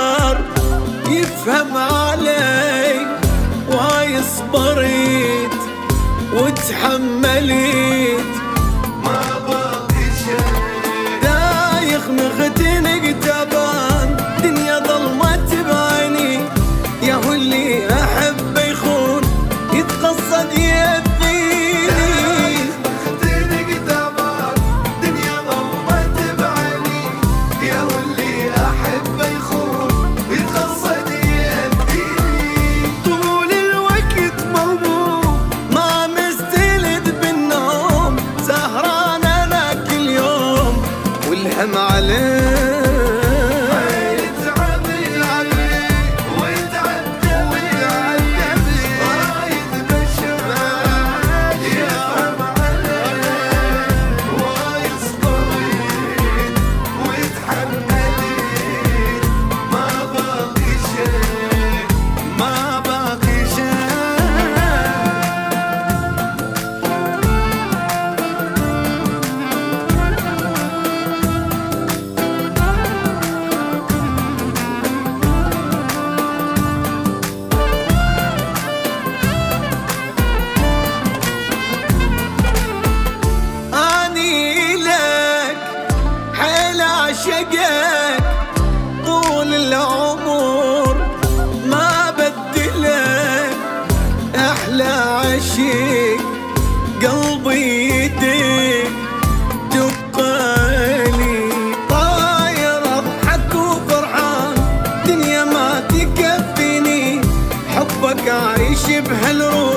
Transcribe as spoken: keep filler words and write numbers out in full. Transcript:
اختار يفهم علي واي صبرت وتحملت ما باقي شيء دايخ مختنق تبان دنيا ظلمت بعيني يا هو اللي احب يخون يتقصد يأذيني مختنق تبان دنيا ظلمت بعيني يا هو اللي احب يخون يتقصد يأذيني طول الوقت موهوب ما مستلذ بالنوم سهران انا كل يوم والهم عليه عشقك طول العمر ما بدلك احلى عشق قلبي يديك دقالي طاير اضحك وفرحان دنيا ما تكفيني حبك عايش بهالروح